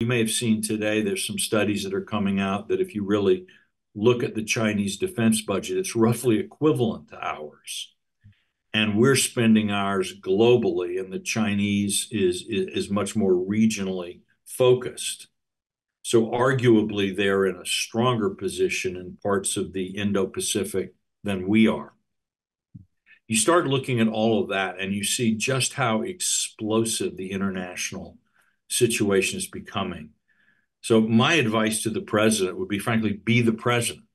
may have seen today, there's some studies that are coming out that if you really look at the Chinese defense budget, it's roughly equivalent to ours. And we're spending ours globally, and the Chinese is much more regionally focused. So arguably, they're in a stronger position in parts of the Indo-Pacific than we are. You start looking at all of that, and you see just how explosive the international situation is becoming. So my advice to the president would be, frankly, be the president.